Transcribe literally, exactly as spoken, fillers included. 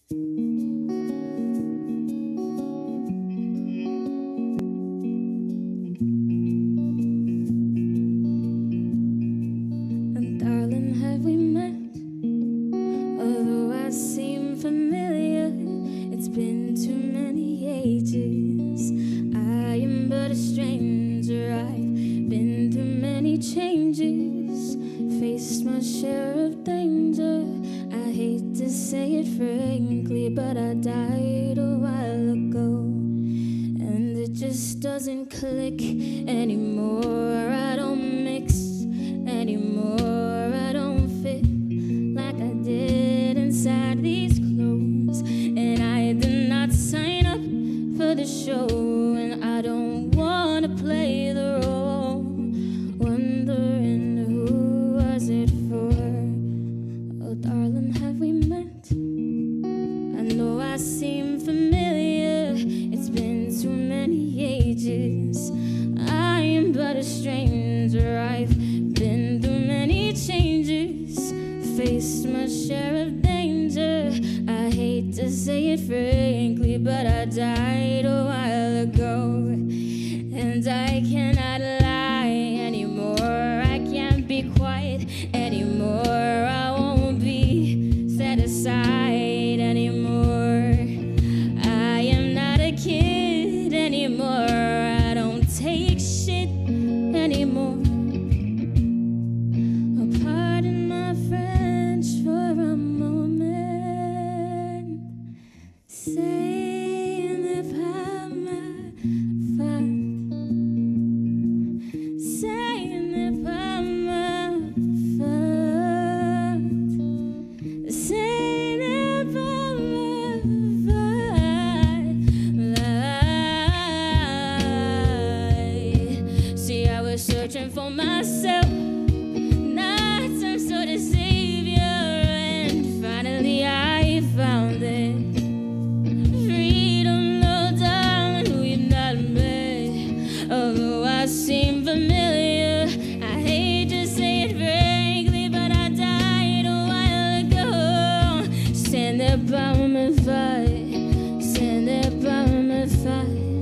And darling, have we met? Although I seem familiar, it's been too many ages. I am but a stranger. I've been through many changes, faced my share of danger. I hate to say it frankly, but I died a while ago, and it just doesn't click anymore. I don't mix anymore. I don't fit like I did inside these clothes, and I did not sign up for the show, and I don't wanna play the role, wondering who was it for. Oh darling, have we met? I know I seem familiar, it's been too many ages. I am but a stranger. I've been through many changes, faced my share of danger. I hate to say it frankly, but I died a while ago, and I cannot lie anymore. I can't be quiet anymore. I won't be set aside anymore. I am not a kid anymore. I don't take shit anymore. Oh, pardon my French for a moment. Say ne pas ma faute. Say ne pas ma faute. Say ne pas ma faute. See, I was searching for myself, not some sort of savior, and finally I found it. Freedom, no darling, we've not met. Although I seem familiar, I hate to say it frankly, but I died a while ago. Ce n'est pas ma faute, ce n'est pas ma faute.